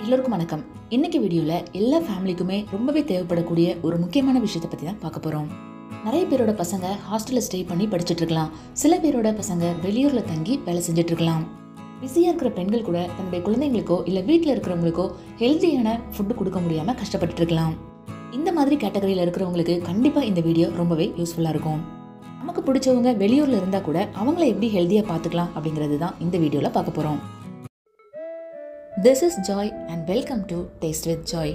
எல்லோருக்கும் வணக்கம். இன்னைக்கு வீடியோல எல்லா ஃபேமிலிக்குமே ரொம்பவே தேவைப்படக்கூடிய ஒரு முக்கியமான விஷயத்தை பத்தி தான் பார்க்க போறோம். நிறைய பேரோட பசங்க ஹாஸ்டல்ல ஸ்டே பண்ணி படிச்சுட்டு இருக்கலாம். சில பேரோட பசங்க வெளியூர்ல தங்கி வேலை செஞ்சுட்டு இருக்கலாம். பிஸியா இருக்கிற பெண்கள் கூட தன்னுடைய குழந்தைங்களுக்கோ இல்ல வீட்டுல இருக்கிறவங்களுக்கோ ஹெல்தியான ஃபுட் கொடுக்க முடியாம கஷ்டப்பட்டு இருக்கலாம். இந்த மாதிரி கேட்டகரியில இருக்கிறவங்களுக்கு கண்டிப்பா இந்த வீடியோ ரொம்பவே யூஸ்ஃபுல்லா இருக்கும். நமக்கு பிடிச்சவங்க வெளியூர்ல இருந்தா கூட அவங்கள எப்படி ஹெல்தியா பாத்துக்கலாம் அப்படிங்கிறது தான் இந்த வீடியோல பார்க்க போறோம். This is Joy and welcome to Taste with Joy.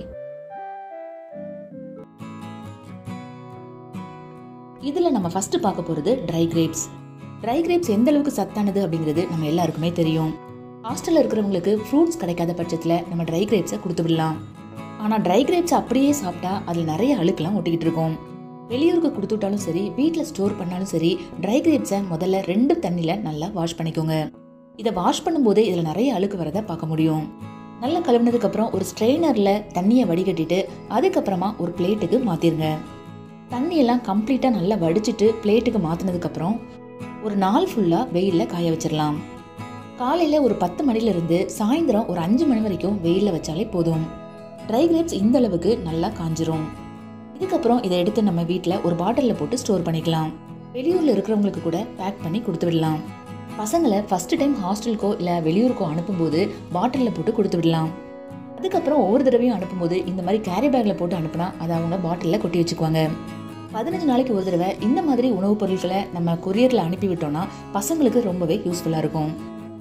இதுல நம்ம ஃபர்ஸ்ட் பார்க்க போறது ட்ரை கிரேப்ஸ். ட்ரை கிரேப்ஸ் எந்த அளவுக்கு சத்தானது அப்படிங்கிறது நம்ம எல்லாருக்குமே தெரியும். ஹாஸ்டல்ல இருக்கிறவங்களுக்கு ஃப்ரூட்ஸ் கிடைக்காத பட்சத்துல நம்ம ட்ரை கிரேப்ஸை கொடுத்து விடலாம். ஆனா ட்ரை கிரேப்ஸ் அப்படியே சாப்பிட்டா அதுல நிறைய அழுக்கெல்லாம் ஒட்டிக்கிட்டு இருக்கும். வெளியூருக்கு கொடுத்து விட்டாலும் சரி, வீட்டில் ஸ்டோர் பண்ணாலும் சரி, ட்ரை கிரேப்ஸை முதல்ல 2 தண்ணியில நல்லா வாஷ் பண்ணிக்கோங்க. இதை வாஷ் பண்ணும்போது இதில் நிறைய அழுக்கு வரதை பார்க்க முடியும். நல்லா கழுவினதுக்கு அப்புறம் ஒரு ஸ்ட்ரெயினரில் தண்ணியை வடிகட்டிட்டு அதுக்கப்புறமா ஒரு பிளேட்டுக்கு மாற்றிருங்க. தண்ணியெல்லாம் கம்ப்ளீட்டாக நல்லா வடிச்சிட்டு பிளேட்டுக்கு மாற்றினதுக்கப்புறம் ஒரு நாள் ஃபுல்லாக வெயிலில் காய வச்சிடலாம். காலையில் ஒரு 10 மணிலேருந்து சாயந்தரம் ஒரு 5 மணி வரைக்கும் வெயிலில் வச்சாலே போதும். ட்ரை கிரேப்ஸ் இந்த அளவுக்கு நல்லா காஞ்சிரும். இதுக்கப்புறம் இதை எடுத்து நம்ம வீட்டில் ஒரு பாட்டிலில் போட்டு ஸ்டோர் பண்ணிக்கலாம். வெளியூரில் இருக்கிறவங்களுக்கு கூட பேக் பண்ணி கொடுத்து விடலாம். பசங்களை ஃபர்ஸ்ட் டைம் ஹாஸ்டலுக்கோ இல்லை வெளியூருக்கோ அனுப்பும்போது பாட்டிலில் போட்டு கொடுத்து விடலாம். அதுக்கப்புறம் ஒவ்வொரு தடவையும் அனுப்பும்போது இந்த மாதிரி கேரி பேக்கில் போட்டு அனுப்புனா அதை அவங்க பாட்டிலில் கொட்டி வச்சுக்குவாங்க. 15 நாளைக்கு ஒரு தடவை இந்த மாதிரி உணவுப் பொருட்களை நம்ம கொரியரில் அனுப்பி விட்டோம்னா பசங்களுக்கு ரொம்பவே யூஸ்ஃபுல்லாக இருக்கும்.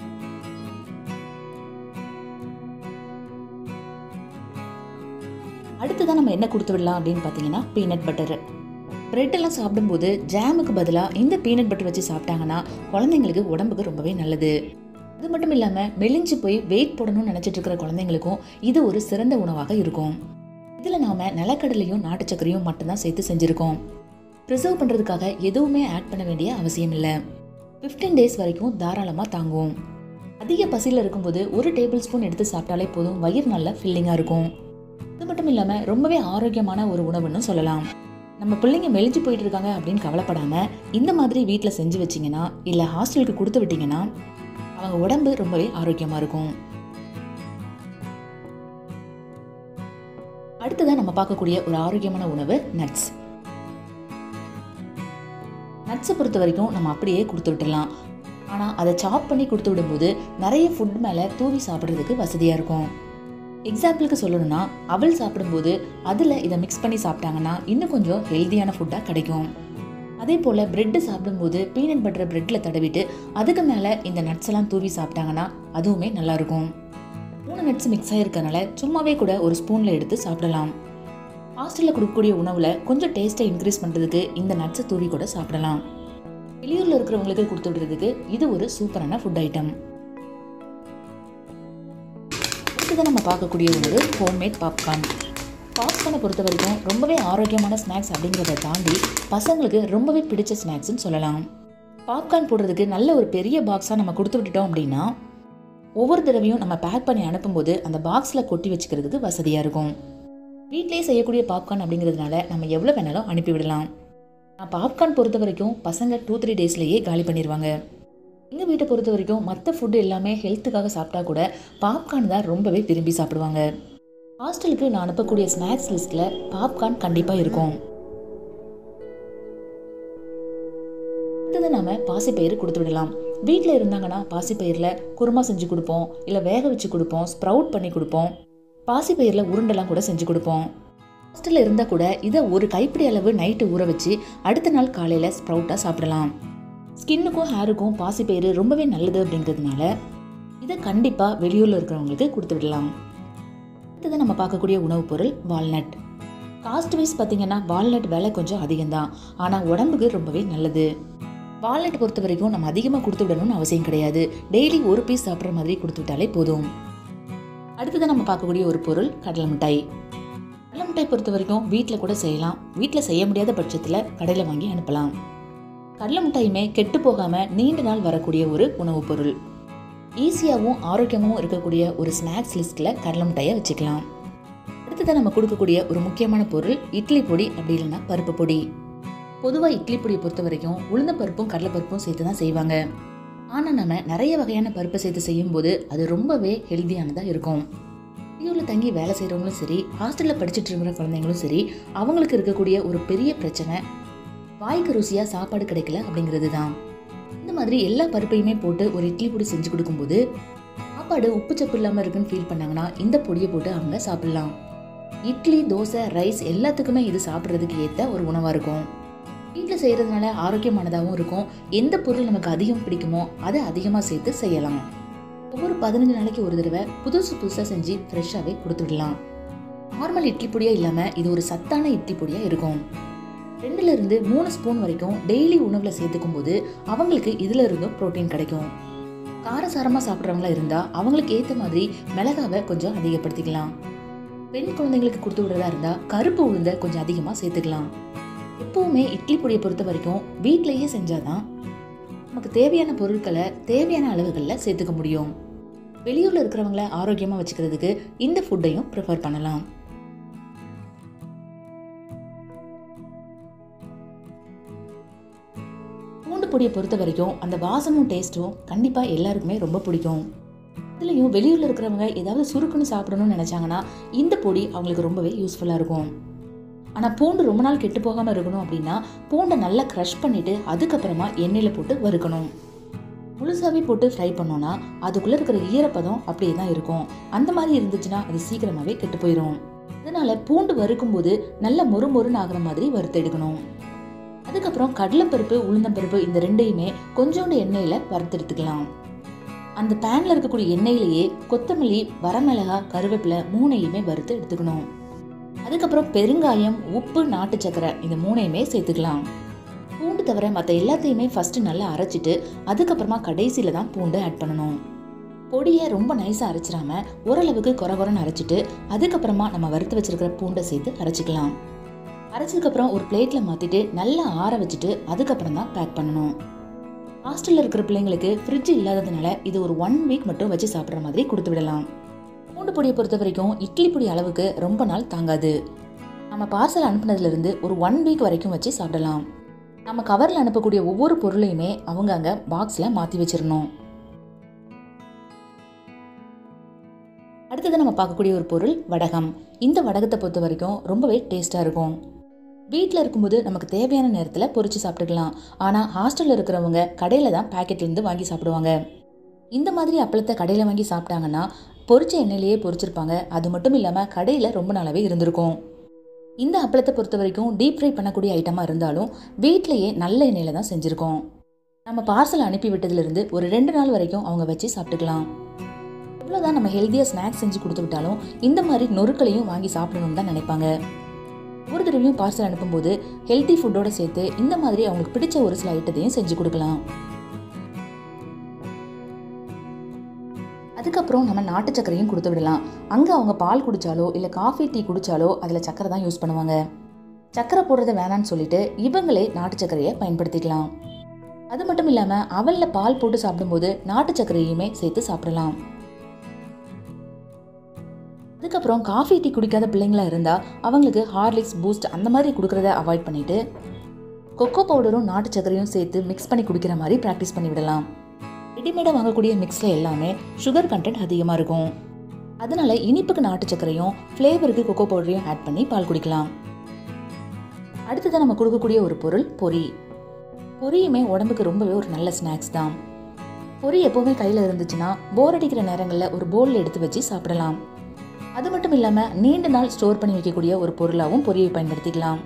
அடுத்ததான் நம்ம என்ன கொடுத்து விடலாம் அப்படின்னு பார்த்தீங்கன்னா பீனட் பட்டர். பிரெட் எல்லாம் சாப்பிடும்போது ஜாமுக்கு பதிலாக இந்த பீனட் பட்டர் வச்சு சாப்பிட்டாங்கன்னா குழந்தைங்களுக்கு உடம்புக்கு ரொம்பவே நல்லது. அது மட்டும் இல்லாமல் மெலிஞ்சு போய் வெயிட் போடணும்னு நினச்சிட்டு இருக்கிற குழந்தைங்களுக்கும் இது ஒரு சிறந்த உணவாக இருக்கும். இதில் நாம் நிலக்கடலையும் நாட்டு சர்க்கரையும் மட்டும்தான் சேர்த்து செஞ்சுருக்கோம். ப்ரிசர்வ் பண்ணுறதுக்காக எதுவுமே ஆட் பண்ண வேண்டிய அவசியம் இல்லை. 15 days வரைக்கும் தாராளமாக தாங்கும். அதிக பசியில் இருக்கும்போது ஒரு டேபிள் ஸ்பூன் எடுத்து சாப்பிட்டாலே போதும், வயிறு நல்லா ஃபில்லிங்காக இருக்கும். அது மட்டும் இல்லாமல் ரொம்பவே ஆரோக்கியமான ஒரு உணவுன்னு சொல்லலாம். நம்ம பிள்ளைங்க மெலிஞ்சு போயிட்டு இருக்காங்க அப்படின்னு கவலைப்படாம இந்த மாதிரி வீட்டில் செஞ்சு வச்சிங்கன்னா இல்லை ஹாஸ்டலுக்கு கொடுத்து விட்டீங்கன்னா அவங்க உடம்பு ரொம்பவே ஆரோக்கியமாக இருக்கும். அடுத்ததான் நம்ம பார்க்கக்கூடிய ஒரு ஆரோக்கியமான உணவு நட்ஸ். நட்ஸை பொறுத்த வரைக்கும் நம்ம அப்படியே கொடுத்து விட்டுடலாம். ஆனால் அதை சாப் பண்ணி கொடுத்து விடும்போது நிறைய ஃபுட் மேலே தூவி சாப்பிட்றதுக்கு வசதியாக இருக்கும். எக்ஸாம்பிளுக்கு சொல்லணும்னா அவல் சாப்பிடும்போது அதில் இதை மிக்ஸ் பண்ணி சாப்பிட்டாங்கன்னா இன்னும் கொஞ்சம் ஹெல்தியான ஃபுட்டாக கிடைக்கும். அதே போல் பிரெட்டு சாப்பிடும்போது பீனட் பட்டரை பிரெட்டில் தடவிட்டு அதுக்கு மேலே இந்த நட்ஸ் எல்லாம் தூவி சாப்பிட்டாங்கன்னா அதுவுமே நல்லாயிருக்கும். 3 நட்ஸ் மிக்ஸ் ஆகிருக்கனால சும்மாவே கூட ஒரு ஸ்பூனில் எடுத்து சாப்பிடலாம். ஹாஸ்டலில் கொடுக்கக்கூடிய உணவில் கொஞ்சம் டேஸ்ட்டை இன்க்ரீஸ் பண்ணுறதுக்கு இந்த நட்ஸை தூவி கூட சாப்பிடலாம். வெளியூரில் இருக்கிறவங்களுக்கு கொடுத்து விடுறதுக்கு இது ஒரு சூப்பரான ஃபுட் ஐட்டம். அடுத்ததான் நம்ம பார்க்கக்கூடிய உணவு ஹோம்மேட் பாப்கார்ன். பாப்கார்னை பொறுத்த வரைக்கும் ரொம்பவே ஆரோக்கியமான ஸ்நாக்ஸ் அப்படிங்கிறத தாண்டி பசங்களுக்கு ரொம்பவே பிடிச்ச ஸ்நாக்ஸ்ன்னு சொல்லலாம். பாப்கார்ன் போடுறதுக்கு நல்ல ஒரு பெரிய பாக்ஸாக நம்ம கொடுத்து விட்டுட்டோம் அப்படின்னா ஒவ்வொரு தடவையும் நம்ம பேக் பண்ணி அனுப்பும்போது அந்த பாக்ஸில் கொட்டி வச்சுக்கிறதுக்கு வசதியாக இருக்கும். வீட்டிலேயே செய்யக்கூடிய பாப்கார்ன் அப்படிங்கிறதுனால நம்ம எவ்வளோ வேணாலும் அனுப்பிவிடலாம். பாப்கார்ன் பொறுத்த வரைக்கும் பசங்க 2-3 daysலேயே காலி பண்ணிடுவாங்க. எங்கள் வீட்டை பொறுத்த வரைக்கும் மற்ற ஃபுட்டு எல்லாமே ஹெல்த்துக்காக சாப்பிட்டா கூட பாப்கார்ன் தான் ரொம்பவே விரும்பி சாப்பிடுவாங்க. ஹாஸ்டலுக்கு நான் அனுப்பக்கூடிய ஸ்நாக்ஸ் லிஸ்ட்டில் பாப்கார்ன் கண்டிப்பாக இருக்கும். அடுத்தது நம்ம பாசிப்பயிறு கொடுத்து விடலாம். வீட்டில் இருந்தாங்கன்னா பாசிப்பயிரில் குருமா செஞ்சு கொடுப்போம், இல்லை வேக வச்சு கொடுப்போம், ஸ்ப்ரவுட் பண்ணி கொடுப்போம், பாசிப்பயிரில் உருண்டெல்லாம் கூட செஞ்சு கொடுப்போம். ஹாஸ்டலில் இருந்தால் கூட இதை ஒரு கைப்பிடி அளவு நைட்டு ஊற வச்சு அடுத்த நாள் காலையில் ஸ்ப்ரவுட்டாக சாப்பிடலாம். ஸ்கின்னுக்கும் ஹேருக்கும் பாசிப்பயிறு ரொம்பவே நல்லது அப்படிங்கிறதுனால இதை கண்டிப்பாக வெளியூரில் இருக்கிறவங்களுக்கு கொடுத்து விடலாம். அடுத்தது நம்ம பார்க்கக்கூடிய உணவுப் பொருள் வால்நட். காஸ்ட் வைஸ் பார்த்தீங்கன்னா வால்நட் விலை கொஞ்சம் அதிகம்தான், ஆனால் உடம்புக்கு ரொம்பவே நல்லது. வால்நட் பொறுத்த வரைக்கும் நம்ம அதிகமாக கொடுத்து விடணும்னு அவசியம் கிடையாது. டெய்லி ஒரு பீஸ் சாப்பிட்ற மாதிரி கொடுத்து விட்டாலே போதும். அடுத்ததான் நம்ம பார்க்கக்கூடிய ஒரு பொருள் கடலை மிட்டாய். கடலை மிட்டாய் பொறுத்த வரைக்கும் வீட்டில் கூட செய்யலாம். வீட்டில் செய்ய முடியாத பட்சத்தில் கடையில் வாங்கி அனுப்பலாம். கடலை மிட்டாயுமே கெட்டு போகாமல் நீண்ட நாள் வரக்கூடிய ஒரு உணவுப் பொருள். ஈஸியாகவும் ஆரோக்கியமாகவும் இருக்கக்கூடிய ஒரு ஸ்நாக்ஸ் லிஸ்ட்டில் கடலை மிட்டாயை வச்சுக்கலாம். அடுத்ததான் நம்ம கொடுக்கக்கூடிய ஒரு முக்கியமான பொருள் இட்லி பொடி, அப்படி இல்லைன்னா பருப்பு பொடி. பொதுவாக இட்லி பொடியை பொறுத்த வரைக்கும் உளுந்த பருப்பும் கடலை பருப்பும் சேர்த்து தான் செய்வாங்க. ஆனால் நம்ம நிறைய வகையான பருப்பை சேர்த்து செய்யும்போது அது ரொம்பவே ஹெல்தியானதாக இருக்கும். வெளியூரில் தங்கி வேலை செய்கிறவங்களும் சரி, ஹாஸ்டலில் படிச்சுட்டு இருக்கிற குழந்தைங்களும் சரி, அவங்களுக்கு இருக்கக்கூடிய ஒரு பெரிய பிரச்சனை வாய்க்கு ருசியாக சாப்பாடு கிடைக்கல அப்படிங்கிறது தான். இந்த மாதிரி எல்லா பருப்பையுமே போட்டு ஒரு இட்லி பொடி செஞ்சு கொடுக்கும்போது சாப்பாடு உப்பு சப்பு இல்லாமல் இருக்குன்னு ஃபீல் பண்ணாங்கன்னா இந்த பொடியை போட்டு அவங்க சாப்பிடலாம். இட்லி, தோசை, ரைஸ் எல்லாத்துக்குமே இது சாப்பிட்றதுக்கு ஏற்ற ஒரு உணவாக இருக்கும். வீட்டில் செய்கிறதுனால ஆரோக்கியமானதாகவும் இருக்கும். எந்த பொருள் நமக்கு அதிகம் பிடிக்குமோ அதை அதிகமாக சேர்த்து செய்யலாம். ஒவ்வொரு 15 நாளைக்கு ஒரு தடவை புதுசாக செஞ்சு ஃப்ரெஷ்ஷாகவே கொடுத்து விடலாம். நார்மல் இட்லி பொடியாக இல்லாமல் இது ஒரு சத்தான இட்லி பொடியாக இருக்கும். 2லிருந்து 3 ஸ்பூன் வரைக்கும் டெய்லி உணவில் சேர்த்துக்கும் போது அவங்களுக்கு இதில் இருந்தும் ப்ரோட்டீன் கிடைக்கும். காரசாரமாக சாப்பிட்றவங்களா இருந்தால் அவங்களுக்கு ஏற்ற மாதிரி மிளகாவை கொஞ்சம் அதிகப்படுத்திக்கலாம். பெண் குழந்தைங்களுக்கு கொடுத்து விடுறதா இருந்தால் கருப்பு உளுந்தை கொஞ்சம் அதிகமாக சேர்த்துக்கலாம். எப்பவுமே இட்லி பொடியை பொறுத்த வரைக்கும் வீட்டிலேயே செஞ்சாதான் நமக்கு தேவையான பொருட்களை தேவையான அளவுகளில் சேர்த்துக்க முடியும். வெளியூரில் இருக்கிறவங்கள ஆரோக்கியமாக வச்சுக்கிறதுக்கு இந்த ஃபுட்டையும் ப்ரிஃபர் பண்ணலாம். பூண்டு பொடியை பொறுத்த வரைக்கும் அந்த வாசமும் டேஸ்ட்டும் கண்டிப்பாக எல்லாருக்குமே ரொம்ப பிடிக்கும். இதுலேயும் வெளியூரில் இருக்கிறவங்க ஏதாவது சுருக்குன்னு சாப்பிடணும்னு நினச்சாங்கன்னா இந்த பொடி அவங்களுக்கு ரொம்பவே யூஸ்ஃபுல்லாக இருக்கும். ஆனால் பூண்டு ரொம்ப நாள் கெட்டு போகாமல் இருக்கணும் அப்படின்னா பூண்டை நல்லா க்ரஷ் பண்ணிவிட்டு அதுக்கப்புறமா எண்ணெயில் போட்டு வறுக்கணும். முழுசாகவே போட்டு ஃப்ரை பண்ணோன்னா அதுக்குள்ளே இருக்கிற ஈரப்பதம் அப்படியே தான் இருக்கும். அந்த மாதிரி இருந்துச்சுன்னா அது சீக்கிரமாகவே கெட்டு போயிடும். அதனால் பூண்டு வறுக்கும்போது நல்லா மொறுமொறுன்னு ஆகிற மாதிரி வறுத்து எடுக்கணும். அதுக்கப்புறம் கடலைப்பருப்பு, உளுந்தம்பருப்பு இந்த ரெண்டையுமே கொஞ்சோண்டு எண்ணெயில் வறுத்து எடுத்துக்கலாம். அந்த பேனில் இருக்கக்கூடிய எண்ணெயிலேயே கொத்தமல்லி, வரமிளகாய், கருவேப்பிலை 3ஐயுமே வறுத்து எடுத்துக்கணும். அதுக்கப்புறம் பெருங்காயம், உப்பு, நாட்டு சக்கரை இந்த 3ஐயுமே சேர்த்துக்கலாம். பூண்டு தவிர மற்ற எல்லாத்தையுமே ஃபஸ்ட்டு நல்லா அரைச்சிட்டு அதுக்கப்புறமா கடைசியில் தான் பூண்டு ஆட் பண்ணணும். பொடியை ரொம்ப நைஸாக அரைச்சிடாமல் ஓரளவுக்கு குறன்னு அரைச்சிட்டு அதுக்கப்புறமா நம்ம வறுத்து வச்சிருக்கிற பூண்டை சேர்த்து அரைச்சிக்கலாம். அரைச்சதுக்கப்புறம் ஒரு பிளேட்டில் மாற்றிட்டு நல்லா ஆற வச்சுட்டு அதுக்கப்புறம் தான் பேக் பண்ணணும். ஹாஸ்டலில் இருக்கிற பிள்ளைங்களுக்கு ஃப்ரிட்ஜ் இல்லாததுனால இது ஒரு 1 வீக் மட்டும் வச்சு சாப்பிட்ற மாதிரி கொடுத்து விடலாம். பூண்டு பொடியை பொறுத்த வரைக்கும் இட்லி பொடி அளவுக்கு ரொம்ப நாள் தாங்காது. நம்ம பார்சல் அனுப்புனதுலேருந்து ஒரு 1 வீக் வரைக்கும் வச்சு சாப்பிடலாம். நம்ம கவரில் அனுப்பக்கூடிய ஒவ்வொரு பொருளையுமே அவங்க அங்கே பாக்ஸில் மாற்றி வச்சிடணும். அடுத்தது நம்ம பார்க்கக்கூடிய ஒரு பொருள் வடகம். இந்த வடகத்தை பொறுத்த வரைக்கும் ரொம்பவே டேஸ்ட்டாக இருக்கும். வீட்டில் இருக்கும்போது நமக்கு தேவையான நேரத்தில் பொரிச்சு சாப்பிட்டுக்கலாம். ஆனால் ஹாஸ்டலில் இருக்கிறவங்க கடையில் தான் பேக்கெட்லேருந்து வாங்கி சாப்பிடுவாங்க. இந்த மாதிரி அப்பளத்தை கடையில் வாங்கி சாப்பிட்டாங்கன்னா பொரிச்ச எண்ணெயிலேயே பொரிச்சிருப்பாங்க. அது மட்டும் இல்லாமல் கடையில் ரொம்ப நாளாவே இருந்திருக்கும். இந்த அப்பளத்தை பொறுத்த வரைக்கும் டீப் ஃப்ரை பண்ணக்கூடிய ஐட்டமாக இருந்தாலும் வீட்டிலேயே நல்ல எண்ணெயில் தான் செஞ்சுருக்கோம். நம்ம பார்சல் அனுப்பி விட்டதுலேருந்து ஒரு 2 நாள் வரைக்கும் அவங்க வச்சு சாப்பிட்டுக்கலாம். இவ்வளோதான் நம்ம ஹெல்த்தியாக ஸ்நாக்ஸ் செஞ்சு கொடுத்து விட்டாலும் இந்த மாதிரி நொறுக்களையும் வாங்கி சாப்பிடணும்னு தான் நினைப்பாங்க. ஒரு தடவையும் பார்சல் அனுப்பும்போது ஹெல்த்தி ஃபுட்டோட சேர்த்து இந்த மாதிரி அவங்களுக்கு பிடிச்ச ஒரு சில ஐட்டத்தையும் செஞ்சு கொடுக்கலாம். அதுக்கப்புறம் நம்ம நாட்டு சக்கரையும் கொடுத்து விடலாம். அங்கே அவங்க பால் குடித்தாலோ இல்லை காஃபி, டீ குடித்தாலோ அதில் சக்கரை தான் யூஸ் பண்ணுவாங்க. சக்கரை போடுறத வேணான்னு சொல்லிட்டு இவங்களே நாட்டு சக்கரையை பயன்படுத்திக்கலாம். அது மட்டும் இல்லாமல் அவலில் பால் போட்டு சாப்பிடும்போது நாட்டு சக்கரையுமே சேர்த்து சாப்பிடலாம். அதுக்கப்புறம் காஃபி, டீ குடிக்காத பிள்ளைங்களா இருந்தால் அவங்களுக்கு ஹார்லிக்ஸ், பூஸ்ட் அந்த மாதிரி கொடுக்குறத அவாய்ட் பண்ணிவிட்டு கொக்கோ பவுடரும் நாட்டு சக்கரையும் சேர்த்து மிக்ஸ் பண்ணி குடிக்கிற மாதிரி ப்ராக்டிஸ் பண்ணி விடலாம். ரெடிமேடாக வாங்கக்கூடிய மிக்ஸில் எல்லாமே சுகர் கண்டென்ட் அதிகமாக இருக்கும். அதனால இனிப்புக்கு நாட்டு சக்கரையும் ஃப்ளேவருக்கு கொக்கோ பவுடரையும் ஆட் பண்ணி பால் குடிக்கலாம். அடுத்ததான் நம்ம கொடுக்கக்கூடிய ஒரு பொருள் பொரி. பொரியுமே உடம்புக்கு ரொம்பவே ஒரு நல்ல ஸ்நாக்ஸ் தான். பொரி எப்போவுமே கையில் இருந்துச்சுன்னா போர் அடிக்கிற நேரங்களில் ஒரு பவுலில் எடுத்து வச்சு சாப்பிடலாம். அது மட்டும் இல்லாமல் நீண்ட நாள் ஸ்டோர் பண்ணி வைக்கக்கூடிய ஒரு பொருளாகவும் பொரியை பயன்படுத்திக்கலாம்.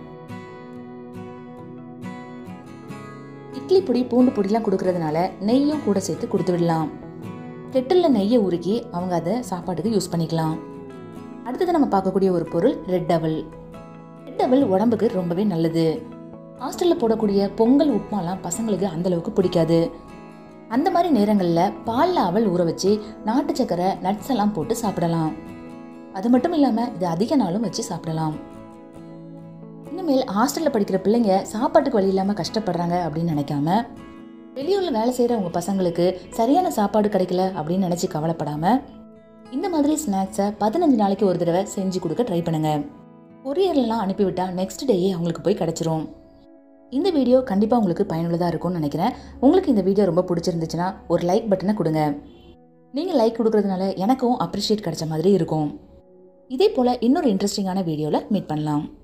இட்லி பொடி, பூண்டு பொடிலாம் கொடுக்கறதுனால நெய்யும் கூட சேர்த்து கொடுத்து விடலாம். கெட்டிலில் நெய்யை உருக்கி அவங்க அதை சாப்பாட்டுக்கு யூஸ் பண்ணிக்கலாம். அடுத்தது நம்ம பார்க்கக்கூடிய ஒரு பொருள் ரெட் அவல். ரெட் அவல் உடம்புக்கு ரொம்பவே நல்லது. ஹாஸ்டலில் போடக்கூடிய பொங்கல், உப்புமாலாம் பசங்களுக்கு அந்தளவுக்கு பிடிக்காது. அந்த மாதிரி நேரங்களில் பாலில் அவல் ஊற வச்சு நாட்டு சக்கரை, நட்ஸ் எல்லாம் போட்டு சாப்பிடலாம். அது மட்டும் இல்லாமல் இது அதிக நாளும் வச்சு சாப்பிடலாம். இனிமேல் ஹாஸ்டலில் படிக்கிற பிள்ளைங்க சாப்பாட்டுக்கு வழி இல்லாமல் கஷ்டப்படுறாங்க அப்படின்னு நினைக்காம வெளியூரில் வேலை செய்கிற உங்கள் பசங்களுக்கு சரியான சாப்பாடு கிடைக்கல அப்படின்னு நினச்சி கவலைப்படாமல் இந்த மாதிரி ஸ்நாக்ஸை 15 நாளைக்கு ஒரு தடவை செஞ்சு கொடுக்க ட்ரை பண்ணுங்கள். கொரியர்லாம் அனுப்பிவிட்டால் நெக்ஸ்ட் டேயே அவங்களுக்கு போய் கிடச்சிரும். இந்த வீடியோ கண்டிப்பாக உங்களுக்கு பயனுள்ளதாக இருக்கும்னு நினைக்கிறேன். உங்களுக்கு இந்த வீடியோ ரொம்ப பிடிச்சிருந்துச்சுன்னா ஒரு லைக் பட்டனை கொடுங்க. நீங்கள் லைக் கொடுக்கறதுனால எனக்கும் அப்ரிஷியேட் கிடைச்ச மாதிரி இருக்கும். இதே போல் இன்னொரு இன்ட்ரெஸ்டிங்கான வீடியோவில் மீட் பண்ணலாம்.